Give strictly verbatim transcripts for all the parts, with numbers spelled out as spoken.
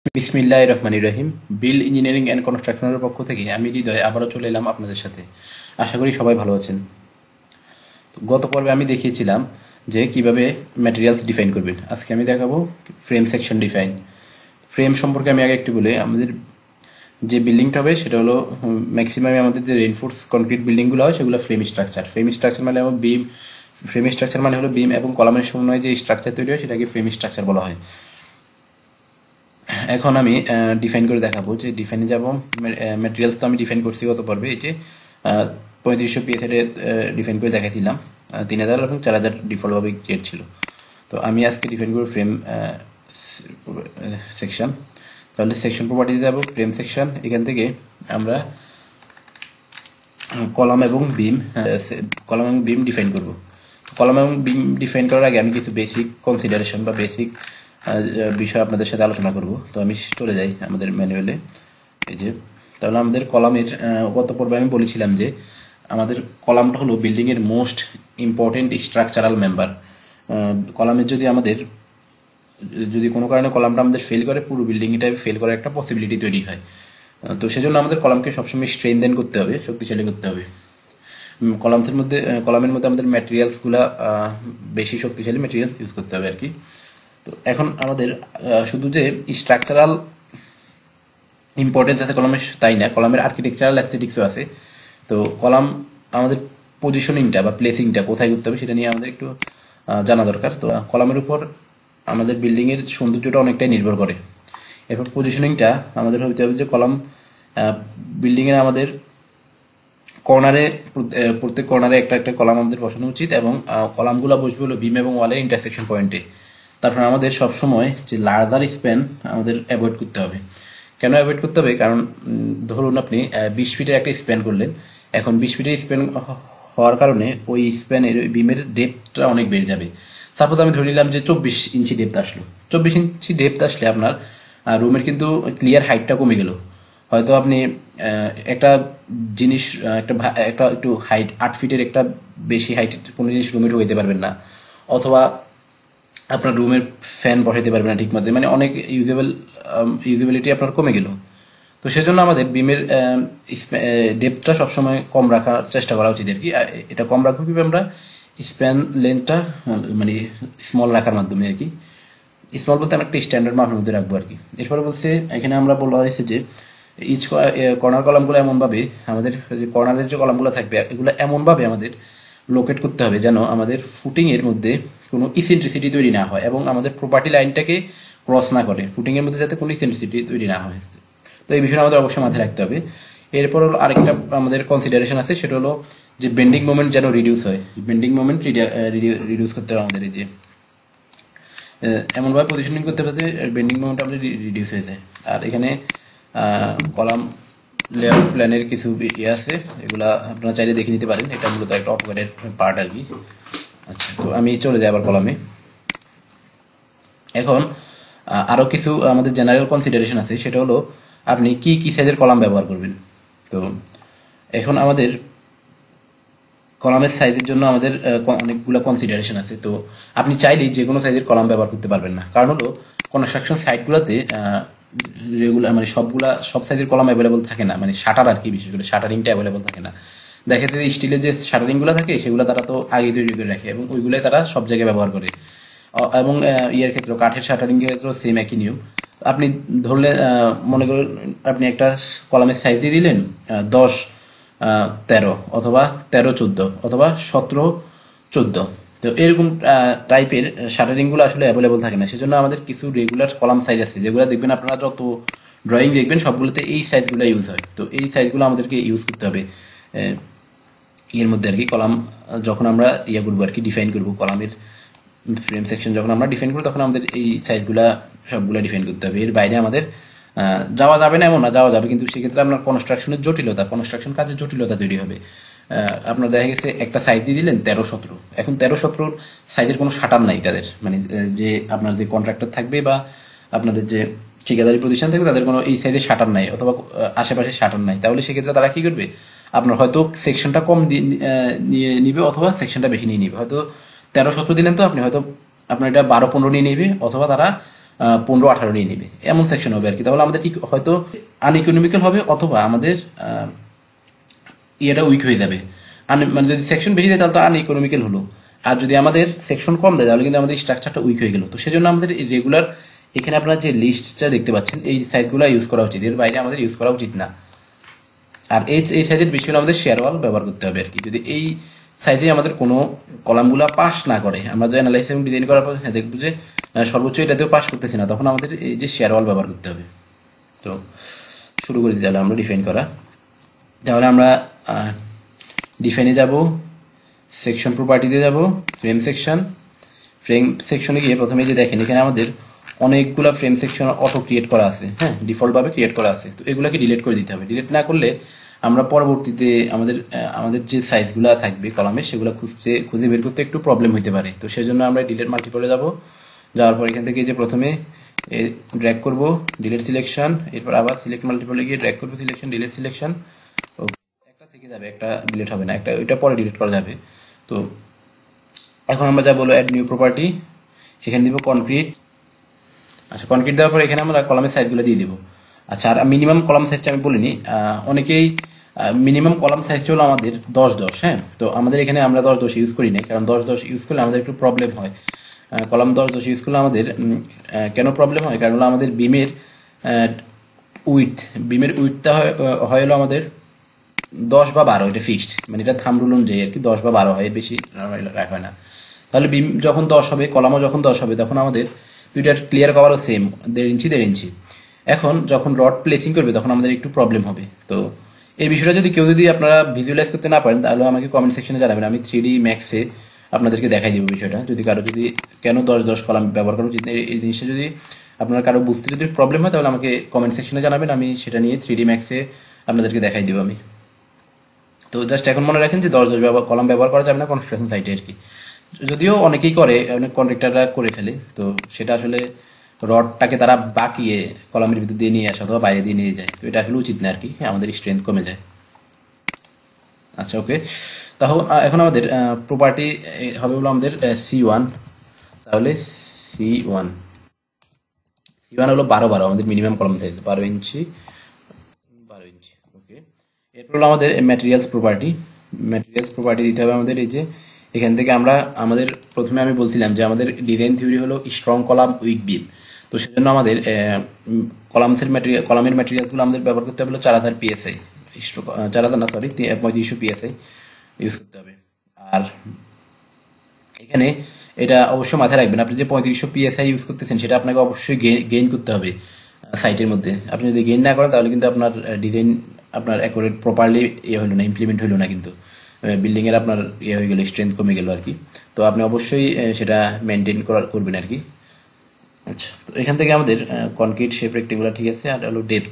বিসমিল্লাহির রহমানির রহিম। বিল engineering and কনস্ট্রাকশনের পক্ষ থেকে আমি হৃদয় আবারও চলে এলাম আপনাদের সাথে। আশা করি সবাই ভালো আছেন। তো গত পর্বে আমি দেখিয়েছিলাম যে কিভাবে ম্যাটেরিয়ালস ডিফাইন করবেন। আজকে আমি দেখাবো ফ্রেম সেকশন ডিফাইন। ফ্রেম সম্পর্কে আমি আগে একটু বলি, আমাদের যে বিল্ডিংটা হবে সেটা হলো ম্যাক্সিমাম আমাদের যে রেইনফোর্স কনক্রিট বিল্ডিংগুলো হয় সেগুলো ফ্রেম স্ট্রাকচার। ফ্রেম স্ট্রাকচার মানে বিম, ফ্রেম স্ট্রাকচার মানে হলো বিম এবং কলামের সমন্বয়ে যে স্ট্রাকচার তৈরি হয় সেটাকে ফ্রেম স্ট্রাকচার বলা হয়। এখন আমি ডিফাইন করে দেখাবো যে ডিফাইনে যাব। ম্যাটেরিয়ালস তো আমি ডিফাইন করছি গত পর্বে, এই যে পঁয়ত্রিশশো পিএসের ডিফাইন করে দেখাইছিলাম। তিন হাজার এবং চার হাজার ডিফল্টভাবে ক্রিয়েট ছিল। তো আমি আজকে ডিফাইন করব ফ্রেম সেকশন। তাহলে সেকশন প্রপার্টিতে যাব, ফ্রেম সেকশন। এখান থেকে আমরা কলাম এবং বিম কলাম এবং বিম ডিফাইন করব। কলাম এবং বিম ডিফাইন করার আগে আমি কিছু বেসিক কনসিডারেশন বা বেসিক বিষয় আপনাদের সাথে আলোচনা করব। তো আমি চলে যাই আমাদের ম্যানুয়ালে। এই যে তাহলে আমাদের কলামের গত পর্বে আমি বলেছিলাম যে আমাদের কলামটা হলো বিল্ডিংয়ের মোস্ট ইম্পর্টেন্ট স্ট্রাকচারাল মেম্বার। কলামের যদি আমাদের যদি কোনো কারণে কলামটা আমাদের ফেল করে, পুরো বিল্ডিংটাই ফেল করার একটা পসিবিলিটি তৈরি হয়। তো সেজন্য আমাদের কলামকে সবসময় স্ট্রেনদেন করতে হবে, শক্তিশালী করতে হবে। কলামসের মধ্যে কলামের মধ্যে আমাদের ম্যাটেরিয়ালসগুলো বেশি শক্তিশালী ম্যাটেরিয়ালস ইউজ করতে হবে আর কি। তো এখন আমাদের শুধু যে স্ট্রাকচারাল ইম্পর্টেন্স আছে কলামের তাই না, কলামের আর্কিটেকচারাল অ্যাস্থেটিক্সও আছে। তো কলাম আমাদের পজিশনিংটা বা প্লেসিংটা কোথায় করতে হবে সেটা নিয়ে আমাদের একটু জানা দরকার। তো কলামের উপর আমাদের বিল্ডিংয়ের সৌন্দর্যটা অনেকটাই নির্ভর করে। এরপর পজিশনিংটা আমাদের হতে হবে যে কলাম বিল্ডিংয়ের আমাদের কর্নারে, প্রত্যেক কর্নারে একটা একটা কলাম আমাদের বসানো উচিত এবং কলামগুলো বসবে হলো বিম এবং ওয়ালের ইন্টারসেকশন পয়েন্টে। তারপর আমাদের সবসময় যে লার্জার স্প্যান আমাদের অ্যাভয়েড করতে হবে। কেন অ্যাভয়েড করতে হবে? কারণ ধরুন আপনি বিশ ফিটের একটা স্প্যান করলেন, এখন বিশ ফিটের স্প্যান হওয়ার কারণে ওই স্প্যানের ওই বিমের ডেপথটা অনেক বেড়ে যাবে। সাপোজ আমি ধরে নিলাম যে চব্বিশ ইঞ্চি ডেপথ আসলো, চব্বিশ ইঞ্চি ডেপথ আসলে আপনার রুমের কিন্তু ক্লিয়ার হাইটটা কমে গেল। হয়তো আপনি একটা জিনিস একটা একটা একটু হাইট আট ফিটের একটা বেশি হাইট কোনো জিনিস রুমে ঢুকাইতে পারবেন না, অথবা আপনার রুমের ফ্যান বসাইতে পারবেন না ঠিক মতো, মানে অনেক ইউজেবল ইউজেবিলিটি আপনার কমে গেল। তো সেজন্য আমাদের বিমের ডেপথটা সবসময় কম রাখার চেষ্টা করা উচিত আর কি। এটা কম রাখবো কীভাবে? আমরা স্প্যান লেন্থটা মানে স্মল রাখার মাধ্যমে আর কি। স্মল বলতে আমরা একটা স্ট্যান্ডার্ড মাপের মধ্যে রাখবো আর কি। এরপরে বলছে এখানে আমরা বলা হয়েছে যে ইচ কর্নার কলামগুলো এমনভাবে আমাদের যে কর্নারের যে কলামগুলো থাকবে এগুলো এমনভাবে আমাদের লোকেট করতে হবে যেন আমাদের ফুটিংয়ের মধ্যে কোনো ইসেন্ট্রিসিটি তৈরি না হয় এবং আমাদের প্রপার্টি লাইনটাকে ক্রস না করে, ফুটিংয়ের মধ্যে যাতে কোনো ইসেন্ট্রিসিটি তৈরি না হয়। তো এই বিষয়টা আমাদের অবশ্যই মাথায় রাখতে হবে। এরপর হলো আরেকটা আমাদের কনসিডারেশন আছে, সেটা হলো যে বেন্ডিং মোমেন্ট যেন রিডিউস হয়। বেন্ডিং মোমেন্ট রিডিউস করতে হবে আমাদের, এই যে এমনভাবে পজিশনিং করতে হবে যে বেন্ডিং মোমেন্ট আমাদের রিডিউস হয়ে যায়। আর এখানে কলাম লেআউট প্ল্যানের কিছু ইয়ে আছে, এগুলা আপনারা চাইলে দেখে নিতে পারেন। এটা মূলত একটা অটোক্যাডের পার্ট আর কি। আচ্ছা, তো আমি চলে যাই আবার কলামে। এখন আরও কিছু আমাদের জেনারেল কনসিডারেশন আছে, সেটা হলো আপনি কি কি সাইজের কলাম ব্যবহার করবেন। তো এখন আমাদের কলামের সাইজের জন্য আমাদের অনেকগুলো কনসিডারেশন আছে। তো আপনি চাইলেই যে কোনো সাইজের কলাম ব্যবহার করতে পারবেন না, কারণ হলো কনস্ট্রাকশন সাইটগুলোতে রেগুলার মানে সবগুলা সব সাইজের কলাম অ্যাভেলেবল থাকে না, মানে শাটার আর কি, বিশেষ করে শাটারিংটা অ্যাভেলেবল থাকে না। দেখা যায় স্টিলের যে শাটারিংগুলো থাকে সেগুলো তারা তো আগে তৈরি করে রাখে এবং ওইগুলোই তারা সব জায়গায় ব্যবহার করে। এবং ইয়ের ক্ষেত্রে কাঠের শাটারিংয়ের ক্ষেত্রেও সেম একই নিয়ম। আপনি ধরলে মনে করেন আপনি একটা কলামের সাইজ দিয়ে দিলেন দশ তেরো অথবা তেরো চোদ্দো অথবা সতেরো চোদ্দো, তো এরকম টাইপের শাটারিংগুলো আসলে অ্যাভেলেবল থাকে না। সেজন্য আমাদের কিছু রেগুলার কলাম সাইজ আছে যেগুলো দেখবেন আপনারা যত ড্রয়িং দেখবেন সবগুলোতে এই সাইজগুলো ইউজ হয়। তো এই সাইজগুলো আমাদেরকে ইউজ করতে হবে এর মধ্যে আর কি। কলাম যখন আমরা ইয়ে করবো আর কি, ডিফাইন করবো কলামের ফ্রেম সেকশন যখন আমরা ডিফাইন করবো তখন আমাদের এই সাইজগুলো সবগুলো ডিফাইন করতে হবে। এর বাইরে আমাদের যাওয়া যাবে না এমন না, যাওয়া যাবে, কিন্তু সেক্ষেত্রে আপনার কনস্ট্রাকশনের জটিলতা কনস্ট্রাকশন কাজের জটিলতা তৈরি হবে। আপনার দেখা গেছে একটা সাইজ দিয়ে দিলেন তেরো সতেরো, এখন তেরো সতেরোর সাইজের কোনো শাটার নাই তাদের, মানে যে আপনার যে কন্ট্রাক্টর থাকবে বা আপনাদের যে ঠিকাদারি প্রতিষ্ঠান থাকবে তাদের কোনো এই সাইজের শাটার নাই অথবা আশেপাশে শাটার নাই। তাহলে সেক্ষেত্রে তারা কী করবে? আপনার হয়তো সেকশনটা কম নিয়ে নিবে অথবা সেকশনটা বেশি নিয়ে নিবে। হয়তো তেরো সতেরো দিলেন তো আপনি হয়তো আপনার এটা বারো পনেরো নিয়ে নেবে, অথবা তারা পনেরো আঠারো নিয়ে নেবে, এমন সেকশন হবে আর কি। তাহলে আমাদের হয়তো আনইকোনমিক্যাল হবে, অথবা আমাদের ইয়েটা উইক হয়ে যাবে। মানে যদি সেকশন বেশি দেয় তাহলে তো আনইকোনমিক্যাল হলো, আর যদি আমাদের সেকশন কম দেয় তাহলে কিন্তু আমাদের স্ট্রাকচারটা উইক হয়ে গেল। তো সেজন্য আমাদের এই রেগুলার এখানে আপনারা যে লিস্টটা দেখতে পাচ্ছেন এই সাইজগুলো ইউজ করা উচিত, এর বাইরে আমাদের ইউজ করা উচিত না। আর এই এই সাইজের বেশি হলে আমাদের শেয়ার ওয়াল ব্যবহার করতে হবে আর কি। যদি এই সাইজে আমাদের কোনো কলামগুলো পাস না করে, আমরা যদি অ্যানালাইসিস এবং ডিজাইন করার পর দেখবো যে সর্বোচ্চ এটাতেও পাস করতেছি না, তখন আমাদের এই যে শেয়ার ওয়াল ব্যবহার করতে হবে। তো শুরু করে দিতে হবে আমরা ডিফাইন করা। তাহলে আমরা ডিফাইনে যাব, সেকশন প্রপার্টিতে যাব, ফ্রেম সেকশন। ফ্রেম সেকশনে গিয়ে প্রথমে যে দেখেন এখানে আমাদের অনেকগুলো ফ্রেম সেকশন অটো ক্রিয়েট করা আছে, হ্যাঁ, ডিফল্টভাবে ক্রিয়েট করা আছে। তো এগুলোকে ডিলিট করে দিতে হবে। ডিলিট না করলে আমরা পরবর্তীতে আমাদের আমাদের যে সাইজগুলো থাকবে কলামের সেগুলো খুঁজতে খুঁজে বের করতে একটু প্রবলেম হতে পারে। তো সেই জন্য আমরা ডিলিট মাল্টিপলে যাব, যাওয়ার পর এখান থেকে যে প্রথমে ড্র্যাগ করব ডিলিট সিলেকশন, এরপর আবার সিলেক্ট মাল্টিপলে গিয়ে ড্র্যাগ করবো সিলেকশন ডিলিট সিলেকশন, একটা থেকে যাবে, একটা ডিলিট হবে না, একটা ওইটা পরে ডিলিট করা যাবে। তো এখন আমরা যা বলবো অ্যাড নিউ প্রপার্টি, এখানে দিব কনক্রিট। আচ্ছা, কনক্রিট দেওয়ার পর এখানে আমরা কলামের সাইজগুলো দিয়ে দিব। আচ্ছা, আর মিনিমাম কলাম সাইজটা আমি বলিনি, অনেকেই মিনিমাম কলাম সাইজটা হলো আমাদের দশ দশ, হ্যাঁ। তো আমাদের এখানে আমরা দশ দশ ইউজ করি না, কারণ দশ দশ ইউজ করলে আমাদের একটু প্রবলেম হয়। কলাম দশ দশ ইউজ করলে আমাদের কেন প্রবলেম হয়, কারণ হলো আমাদের বিমের উইথ বিমের উইথটা হয় হলো আমাদের দশ বা বারো, এটা ফিক্সড, মানে এটা থাম রুল অনুযায়ী আর কি, দশ বা বারো হয়, বেশি রাখা হয় না। তাহলে বিম যখন দশ হবে, কলামও যখন দশ হবে, তখন আমাদের দুইটার ক্লিয়ার কভারও সেম, দেড় ইঞ্চি দেড় ইঞ্চি। এখন যখন রড প্লেসিং করবে তখন আমাদের একটু প্রবলেম হবে। তো এই বিষয়টা যদি কেউ যদি আপনারা ভিজুয়ালাইজ করতে না পারেন তাহলে আমাকে কমেন্ট সেকশনে জানাবেন, আমি থ্রি ডি ম্যাক্সে আপনাদেরকে দেখাই দিব বিষয়টা। যদি কারো যদি কেন দশ দশ কলাম ব্যবহার করা উচিত এই জিনিসটা যদি আপনার কারো বুঝতে যদি প্রবলেম হয় তাহলে আমাকে কমেন্ট সেকশনে জানাবেন, আমি সেটা নিয়ে থ্রি ডি ম্যাক্সে আপনাদেরকে দেখাই দিব আমি। তো জাস্ট এখন মনে রাখেন যে দশ দশ ব্যবহার কলাম ব্যবহার করা যাবে না কনস্ট্রাকশন সাইটে আর কি। যদিও অনেকেই করে, অনেক কন্ট্রাক্টররা করে ফেলে, তো সেটা আসলে রডটাকে তারা বাঁকিয়ে কলামের ভিতর দিয়ে নিয়ে আসে অথবা বাইরে দিয়ে নিয়ে যায়, তো এটা আসলে উচিত না আর কি, আমাদের স্ট্রেংথ কমে যায়। আচ্ছা, ওকে। তাহলে এখন আমাদের প্রপার্টি হবে হলো আমাদের সি ওয়ান। তাহলে সি ওয়ান সি ওয়ান হলো বারো বারো আমাদের মিনিমাম কলাম সাইজ, বারো ইঞ্চি বারো ইঞ্চি ওকে। এরপর হলো আমাদের ম্যাটেরিয়ালস প্রপার্টি। ম্যাটেরিয়ালস প্রপার্টি দিতে হবে আমাদের এই যে এখান থেকে আমরা আমাদের প্রথমে আমি বলছিলাম যে আমাদের ডিজাইন থিওরি হলো স্ট্রং কলাম উইক বিম। তো সেজন্য আমাদের কলামসের ম্যাটেরিয়াল কলামের ম্যাটেরিয়ালসগুলো আমাদের ব্যবহার করতে হবে চার হাজার পিএসআই, চার হাজার না সরি পঁয়ত্রিশশো পিএসআই ইউজ করতে হবে। আর এখানে এটা অবশ্যই মাথায় রাখবেন, আপনি যে পঁয়ত্রিশশো পিএসআই ইউজ করতেছেন সেটা আপনাকে অবশ্যই গেইন করতে হবে সাইটের মধ্যে। আপনি যদি গেইন না করেন তাহলে কিন্তু আপনার ডিজাইন আপনার অ্যাকুরেট প্রপারলি ইয়ে হলো না, ইমপ্লিমেন্ট হলো না, কিন্তু বিল্ডিংয়ের আপনার ইয়ে হয়ে গেলো, স্ট্রেংথ কমে গেল আর কি। তো আপনি অবশ্যই সেটা মেনটেন করার করবেন আর কি। আচ্ছা, তো এখান থেকে আমাদের কনক্রিট শেপ রেক্টেঙ্গুলার ঠিক আছে, আর হলো ডেপথ।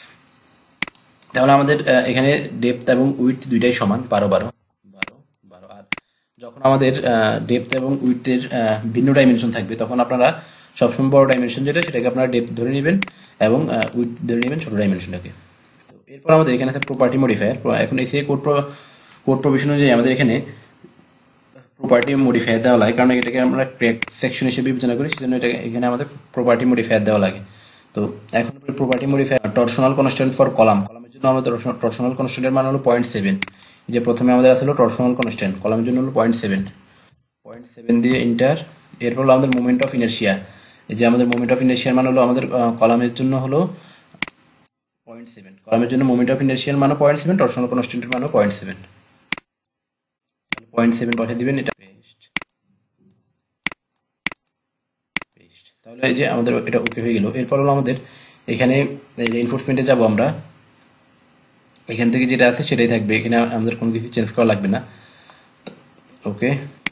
তাহলে আমাদের এখানে ডেপথ এবং উইডথ দুইটাই সমান, বারো বারো বারো বারো। আর যখন আমাদের ডেপথ এবং উইডথের ভিন্ন ডাইমেনশন থাকবে তখন আপনারা সবসময় বড় ডাইমেনশন যেটা সেটাকে আপনারা ডেপথ ধরে নেবেন এবং উইডথ ধরে নেবেন ছোটো ডাইমেনশনটাকে। তো এরপর আমাদের এখানে আছে প্রপার্টি মডিফায়ার। এখন এসে কোড কোড প্রভিশন অনুযায়ী আমাদের এখানে প্রপার্টি মডিফায়ার দেওয়া লাগে, কারণ এটাকে আমরা ক্র্যাক সেকশন হিসেবে বিবেচনা করি, সেজন্য এটা এখানে আমাদের প্রপার্টি মডিফায়ার দেওয়া লাগে। তো এখন property modifier torsional constant for column. কলামের জন্য আমাদের টরশনাল কনস্ট্যান্টের মান হলো পয়েন্ট সেভেন। যে প্রথমে আমাদের আসলে টরশনাল কনস্ট্যান্ট কলামের জন্য হলো পয়েন্ট সেভেন পয়েন্ট সেভেন দিয়ে ইন্টার। এরপর হলো আমাদের মোমেন্ট অফ ইনার্শিয়া। এই যে আমাদের মোমেন্ট অফ ইনার্শিয়ার মান হলো আমাদের কলামের জন্য হলো পয়েন্ট সেভেন কলামের জন্য মোমেন্ট অফ ইনার্শিয়ার মানও পয়েন্ট সেভেন, টরশনাল কনস্ট্যান্টের মানও পয়েন্ট সেভেন পয়েন্ট সেভেন বসে দিবেন। এটা পেস্ট পেস্ট তাহলে এই যে আমাদের এটা ওকে হয়ে গেল। এরপর হলো আমাদের এখানে রেইনফোর্সমেন্টে যাব আমরা, এখান থেকে যেটা আছে সেটাই থাকবে, এখানে আমাদের কোনো কিছু চেঞ্জ করা লাগবে না। ওকে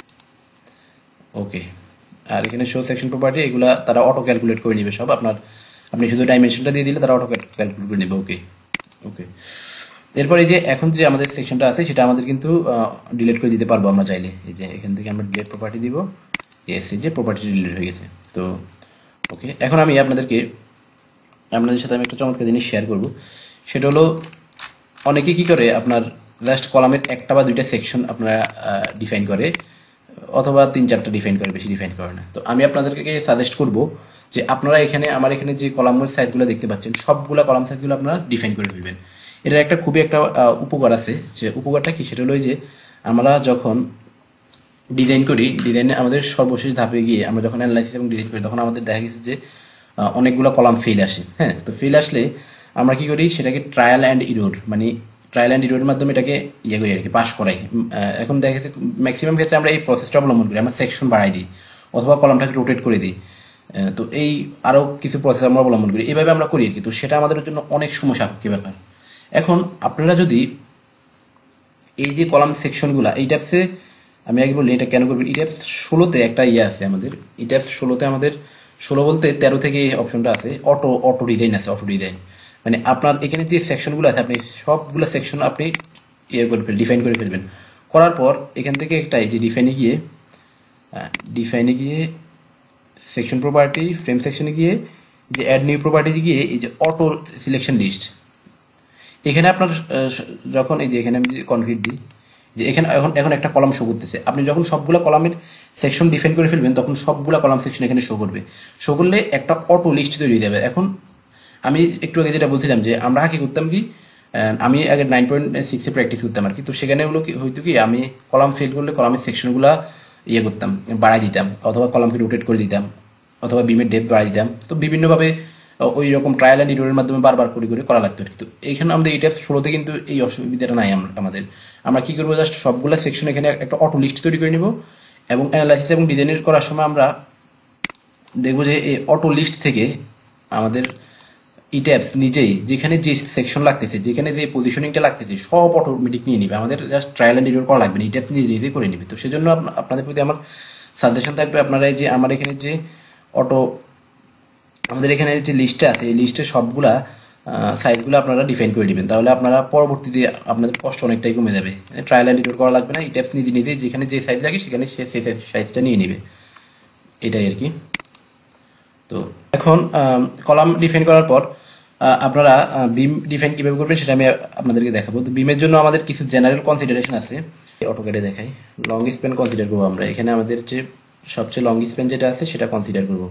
ওকে আর এখানে শো সেকশন প্রপার্টি এগুলা তারা অটো ক্যালকুলেট করে নেবে সব, আপনার আপনি শুধু ডাইমেনশনটা দিয়ে দিলে তারা অটো ক্যালকুলেট করে নেবে। ওকে ওকে এরপর এই যে এখন যে আমাদের সেকশনটা আছে সেটা আমাদের কিন্তু ডিলিট করে দিতে পারবো আমরা চাইলে। এই যে এখান থেকে আমরা ডিলিট প্রপার্টি দিব, এস এই যে প্রপার্টি ডিলিট হয়ে গেছে। তো ওকে, এখন আমি আপনাদেরকে আপনাদের সাথে আমি একটা চমৎকার জিনিস শেয়ার করব, সেটা হলো অনেকে কি করে আপনার জাস্ট কলামের একটা বা দুইটা সেকশন আপনারা ডিফাইন করে অথবা তিন চারটা ডিফাইন করে, বেশি ডিফাইন করে না। তো আমি আপনাদেরকে সাজেস্ট করব যে আপনারা এখানে আমার এখানে যে কলামের সাইজগুলো দেখতে পাচ্ছেন সবগুলা কলাম সাইজগুলো আপনারা ডিফাইন করে ফেলবেন। এটার একটা খুবই একটা উপকার আছে, যে উপকারটা কি সেটা হলো যে আমরা যখন ডিজাইন করি, ডিজাইনে আমাদের সর্বশেষ ধাপে গিয়ে আমরা যখন অ্যানালাইসিস এবং ডিজাইন করি তখন আমাদের দেখা গেছে যে অনেকগুলো কলাম ফেল আসে। হ্যাঁ, তো ফেল আসলে আমরা কি করি সেটাকে ট্রায়াল অ্যান্ড ইরোর, মানে ট্রায়াল অ্যান্ড ইরোরের মাধ্যমে এটাকে ইয়ে করি আর কি, পাস করাই। এখন দেখা গেছে ম্যাক্সিমাম ক্ষেত্রে আমরা এই প্রসেসটা অবলম্বন করি, আমরা সেকশন বাড়াই দিই অথবা কলামটাকে রোটেট করে দিই। তো এই আরও কিছু প্রসেস আমরা অবলম্বন করি, এইভাবে আমরা করি আর কি। তো সেটা আমাদের জন্য অনেক সময় সাপেক্ষ ব্যাপার। এখন আপনারা যদি এই যে কলাম সেকশনগুলো এই টাইপসে, আমি আগে বলি এটা কেন করবেন, ইট্যাপস ষোলোতে একটা ইয়ে আছে আমাদের, ইট্যাপস ষোলোতে আমাদের, ষোলো বলতে তেরো থেকে এই অপশনটা আছে, অটো অটো ডিজাইন আছে, অটো ডিজাইন মানে আপনার এখানে যে সেকশনগুলো আছে আপনি সবগুলো সেকশন আপনি ইয়ে করে ফেলবেন, ডিফাইন করে ফেলবেন। করার পর এখান থেকে একটা এই যে ডিফাইনে গিয়ে, ডিফাইনে গিয়ে সেকশন প্রপার্টি, ফ্রেম সেকশনে গিয়ে যে অ্যাড নিউ প্রপার্টি গিয়ে এই যে অটো সিলেকশন লিস্ট, এখানে আপনার যখন এই যে এখানে আমি যদি কনক্রিট দিই যে এখানে এখন এখন একটা কলাম শো করতেছে, আপনি যখন সবগুলো কলামের সেকশন ডিফাইন করে ফেলবেন তখন সবগুলো কলাম সেকশন এখানে শো করবে। শো করলে একটা অটো লিস্ট তৈরি হয়ে যাবে। এখন আমি একটু আগে যেটা বলছিলাম যে আমরা কি করতাম কি, আমি আগে নাইন পয়েন্ট সিক্সে প্র্যাকটিস করতাম আর কি। তো সেখানে হলো কি হয়তো কি আমি কলাম ফেল করলে কলামের সেকশনগুলো ইয়ে করতাম, বাড়াই দিতাম অথবা কলামকে রোটেট করে দিতাম অথবা বিমের ডেপথ বাড়াই দিতাম। তো বিভিন্নভাবে ওই রকম ট্রায়াল অ্যান্ড ইরোরের মাধ্যমে বারবার করে করে করা লাগতো। কিন্তু এইখানে আমাদের ইট্যাপস ষোলোতে কিন্তু এই অসুবিধাটা নাই। আমাদের আমরা কী করবো, জাস্ট সবগুলো সেকশন এখানে একটা অটো লিস্ট তৈরি করে নিব এবং অ্যানালাইসিস এবং ডিজাইনের করার সময় আমরা দেখবো যে এই অটো লিস্ট থেকে আমাদের ইট্যাপস নিজেই যেখানে যে সেকশন লাগতেছে, যেখানে যে পজিশনিংটা লাগতেছে সব অটোমেটিক নিয়ে নিবে। আমাদের জাস্ট ট্রায়াল অ্যান্ড ইরোর করা লাগবে না, ইট্যাপস নিজে নিজে করে নিবে। তো সেজন্য আপনাদের প্রতি আমার সাজেশন থাকবে, আপনারা যে আমার এখানে যে অটো আমাদের এখানে যে লিস্টে আছে এই লিস্টে সবগুলা সাইজগুলো আপনারা ডিফাইন করে নেবেন, তাহলে আপনারা পরবর্তীতে আপনাদের কষ্ট অনেকটাই কমে যাবে। ট্রায়াল অ্যান্ড ইরোর করা লাগবে না, ইট্যাপস নিজে নিজে যেখানে যে সাইজ লাগে সেখানে সে সেই সাইজটা নিয়ে নেবে, এটাই আর কি। তো এখন কলাম ডিফাইন করার পর আপনারা বিম ডিফাইন কীভাবে করবেন সেটা আমি আপনাদেরকে দেখাবো। তো বিমের জন্য আমাদের কিছু জেনারেল কনসিডারেশন আছে, অটোক্যাডে দেখাই। লং স্প্যান কনসিডার করবো আমরা, এখানে আমাদের যে সবচেয়ে লং স্প্যান যেটা আছে সেটা কনসিডার করবো,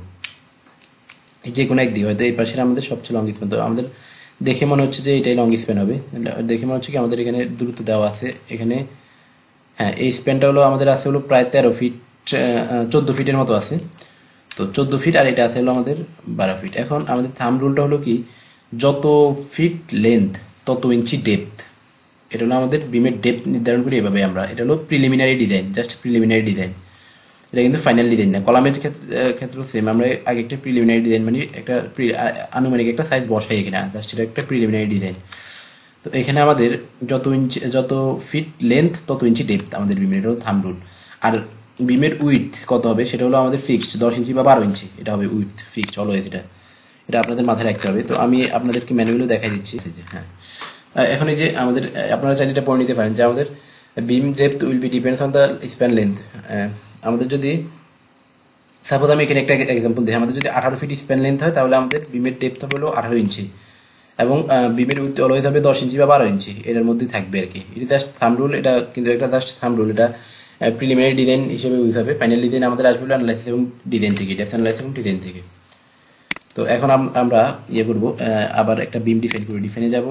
যে কোনো একদিকে হয়তো এই পাশের আমাদের সবচেয়ে লং স্প্যান। তো আমাদের দেখে মনে হচ্ছে যে এটাই লং স্প্যান হবে, দেখে মনে হচ্ছে কি আমাদের এখানে দূরত্ব দেওয়া আছে এখানে। হ্যাঁ, এই স্প্যানটা হলো আমাদের আছে হলো প্রায় তেরো ফিট, চোদ্দো ফিটের মতো আছে। তো চোদ্দো ফিট আর এটা আছে হলো আমাদের বারো ফিট। এখন আমাদের থাম্ব রুলটা হলো কি, যত ফিট লেন্থ তত ইঞ্চি ডেপথ, এটা হলো আমাদের বিমের ডেপথ নির্ধারণ করি এভাবে আমরা। এটা হলো preliminary design, just preliminary design, এটা কিন্তু ফাইনাল ডিজাইন না। কলামের ক্ষেত্রেও সেম, আমরা আগে একটা প্রিলিমিনারি ডিজাইন মানে একটা আনুমানিক একটা সাইজ বসাই এখানে, জাস্ট এটা একটা প্রিলিমিনারি ডিজাইন। তো এখানে আমাদের যত ইঞ্চি যত ফিট লেন্থ তত ইঞ্চি ডেপথ আমাদের বিমের, এটা হলো থাম্ব রুল। আর বিমের উইথ কত হবে সেটা হলো আমাদের ফিক্সড দশ ইঞ্চি বা বারো ইঞ্চি, এটা হবে উইথ ফিক্সড অলওয়েজ, এটা এটা আপনাদের মাথায় রাখতে হবে। তো আমি আপনাদেরকে ম্যানুয়ালিও দেখাই দিচ্ছি। হ্যাঁ, এখন এই যে আমাদের আপনারা চাইলে এটা পড়ে নিতে পারেন যে আমাদের beam depth will be depends on the span length. আমাদের যদি সাপোজ আমি এখানে একটা এক্সাম্পল দিই, আমাদের যদি আঠারো ফিট স্প্যান লেন্থ হয় তাহলে আমাদের বিমের ডেপথ হলো আঠারো ইঞ্চি এবং বিমের উইথ অলওয়েজ হবে দশ ইঞ্চি বা বারো ইঞ্চি, এটার মধ্যেই থাকবে আর কি। এটা জাস্ট থাম্ব রুল, এটা কিন্তু একটা জাস্ট থাম্ব রুল, এটা প্রিলিমিনারি ডিজাইন হিসেবে ইউজ হবে। ফাইনাল ডিজাইন আমাদের আসবে অ্যানালাইসিস এবং ডিজাইন থেকে, ডেপথ অ্যানালাইসিস এবং ডিজাইন থেকে। তো এখন আমরা ইয়ে করবো, আবার একটা বিম ডিফাইন করবো। ডিফাইনে যাব,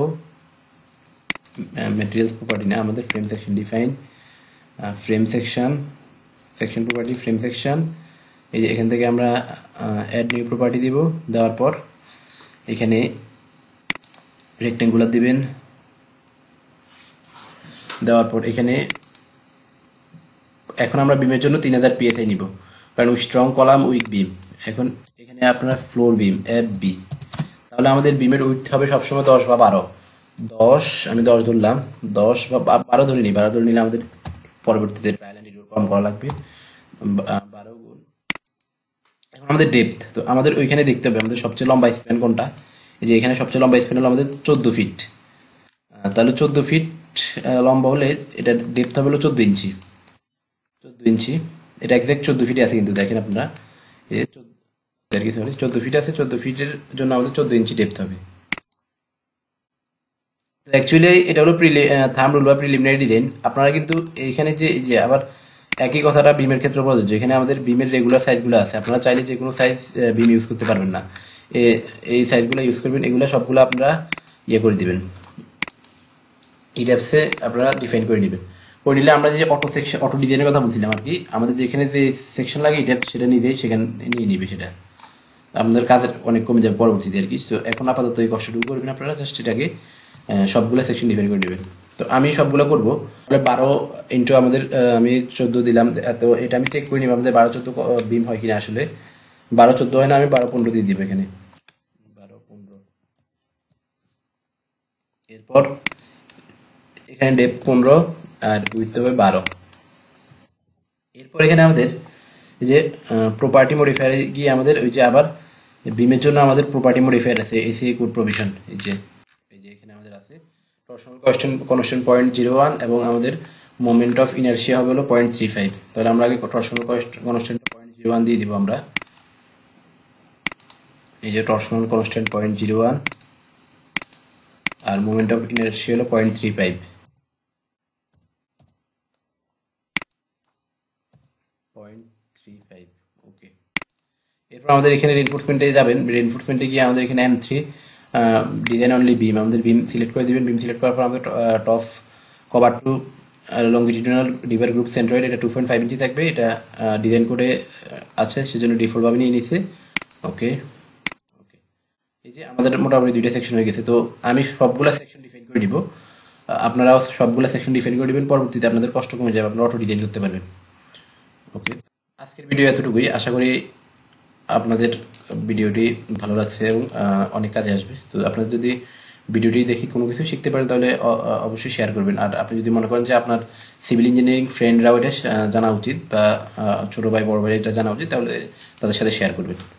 ম্যাটেরিয়ালস প্রপার্টি না, আমাদের frame section define, frame section, section property, frame section. এই যে এখান থেকে আমরা অ্যাড নিউ প্রপার্টি দিব, দেওয়ার পর এখানে রেক্টেঙ্গুলার দিবেন, দেওয়ার পর এখানে এখন আমরা বিমের জন্য তিন হাজার পিএসআই নিব, কারণ স্ট্রং কলাম উইক বিম। এখন এখানে আপনার ফ্লোর বিম এফ বি, তাহলে আমাদের বিমের উইথ হবে সবসময় দশ বা বারো, দশ আমি দশ ধরলাম, দশ বা বারো ধরে নিই, বারো ধরে নিলে আমাদের পরবর্তীতে ট্রায়াল অ্যান্ড এরর কম করা লাগবে, বারো গুণ। এখন আমাদের ডেপথ, তো আমাদের ওইখানে দেখতে হবে আমাদের সবচেয়ে লম্বা স্প্যান কোনটা। এই যে এখানে সবচেয়ে লম্বা স্প্যান হলো আমাদের চোদ্দো ফিট, তাহলে চোদ্দো ফিট লম্বা হলে এটা ডেপথ হবে হলো চোদ্দো ইঞ্চি, চোদ্দো ইঞ্চি, এটা একজ্যাক্ট চোদ্দো ফিটে আছে কিন্তু দেখেন আপনারা, এই যে চোদ্দো ফিট আছে, চোদ্দো ফিটের জন্য আমাদের চোদ্দো ইঞ্চি ডেপথ হবে। তো অ্যাকচুয়ালি এটা হলো প্রিলি থাম্ব রুল বা প্রিলিমিনারি ডিজাইন। আপনারা কিন্তু এইখানে যে যে আবার একই কথাটা বিমের ক্ষেত্রে প্রযোজ্য। এখানে আমাদের বিমের রেগুলার সাইজগুলো আছে, আপনারা চাইলে যে কোনো সাইজ বিম ইউজ করতে পারবেন না, এই সাইজগুলো ইউজ করবেন। এগুলো সবগুলো আপনারা ইয়ে করে দিবেন, ইডাপসে আপনারা ডিফাইন করে নেবেন। করে নিলে আমরা যে অটো সেকশন অটো ডিজাইনের কথা বলছিলাম আর কি, আমাদের যেখানে যে সেকশন লাগে ইডাপস সেটা নিজেই সেখানে নিয়ে নিবে, সেটা আমাদের কাজের অনেক কমে যাবে পরবর্তীতে আর কি। তো এখন আপাতত এই কষ্টটুকু করবেন আপনারা, জাস্ট এটাকে সবগুলো সেকশন ডিফাইন করে নেবেন। তো আমি সবগুলো করবো, বারো ইন্টু আমাদের আমি চোদ্দো দিলাম। তো এটা আমি চেক করে নিব আমাদের বারো চোদ্দো বিম হয় কিনা। আসলে বারো চোদ্দো হয় না, আমি বারো পনেরো দিয়ে দিব এখানে, বারো পনেরো। এরপর এখানে ডেপ পনেরো আর উইথ হবে বারো। এরপর এখানে আমাদের এই যে প্রপার্টি মডিফায়ারে গিয়ে আমাদের ওই যে আবার বিমের জন্য আমাদের প্রপার্টি মডিফায়ার আছে, এসি কোড প্রভিশন। এই যে এই যে এখানে আমাদের আছে torsional constant constant point zero one এবং আমাদের মোমেন্ট অফ ইনার্শিয়া হবে হলো পয়েন্ট থ্রি ফাইভ। তাহলে আমরা আগে torsional constant point zero one দিয়ে দিব আমরা। এই যে torsional constant point zero one আর মোমেন্ট অফ ইনার্শিয়া হলো point three five. Point three five okay. এরপর আমাদের এখানে রিনফোর্সমেন্টে যাবেন, রিনফোর্সমেন্টে গিয়ে আমাদের এখানে M three design only beam, আমাদের বিম সিলেক্ট করে দিবেন। বিম সিলেক্ট করার পর আমাদের টপ কভার টু লঙ্গিটিউডাল ডিভার গ্রুপ সেন্ট্রয়েড, এটা টু পয়েন্ট ফাইভ ইঞ্চি থাকবে। এটা ডিজাইন করে আছে সেজন্য ডিফল্টভাবে নিয়ে নিছে। ওকে ওকে। এই যে আমাদের মোটামুটি দুইটা সেকশন হয়ে গেছে। তো আমি সবগুলা সেকশন ডিফাইন করে দিব, আপনারাও সবগুলা সেকশন ডিফাইন করে দিবেন। পরবর্তীতে আপনাদের কষ্ট কমে যাবে, আপনারা অটো ডিজাইন করতে পারবেন। ওকে, আজকের ভিডিও এতটুকুই। আশা করি আপনাদের ভিডিওটি ভালো লাগছে এবং অনেক কাজে আসবে। তো আপনাদের যদি ভিডিওটি দেখে কোনো কিছু শিখতে পারেন তাহলে অবশ্যই শেয়ার করবেন। আর আপনি যদি মনে করেন যে আপনার সিভিল ইঞ্জিনিয়ারিং ফ্রেন্ডরাও এটা জানা উচিত বা ছোটো ভাই বড় ভাই এটা জানা উচিত, তাহলে তাদের সাথে শেয়ার করবেন।